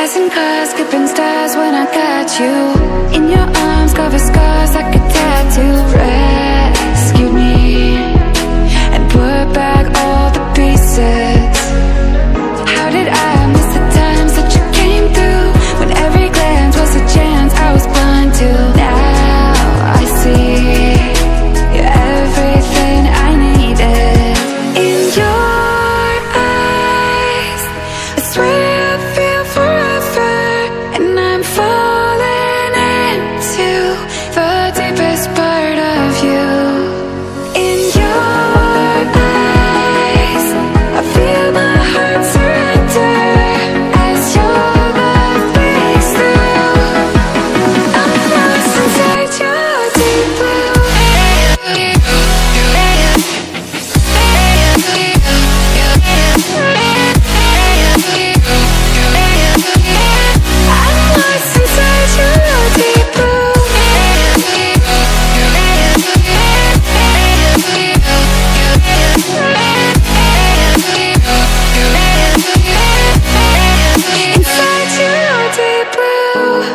Passing cars, skipping stars when I got you in your arms, cover scars like a tattoo. Rescue me and put back all the pieces. How did I miss the times that you came through, when every glance was a chance I was blind to? Now I see you're everything I needed. In your eyes, I swear I feel forever, and I'm falling into the deepest part of you. In your eyes, I feel my heart surrender as your love breaks through. I'm lost inside your deep blue. I'm lost inside your deep blue. Inside your deep blue.